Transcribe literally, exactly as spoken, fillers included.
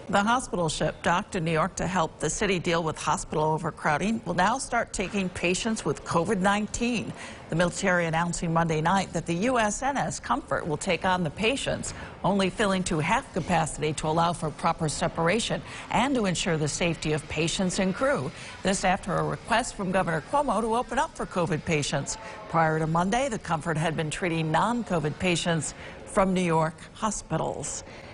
The hospital ship docked in New York to help the city deal with hospital overcrowding will now start taking patients with COVID nineteen. The military announcing Monday night that the U S N S Comfort will take on the patients, only filling to half capacity to allow for proper separation and to ensure the safety of patients and crew. This after a request from Governor Cuomo to open up for COVID patients. Prior to Monday, the Comfort had been treating non-COVID patients from New York hospitals.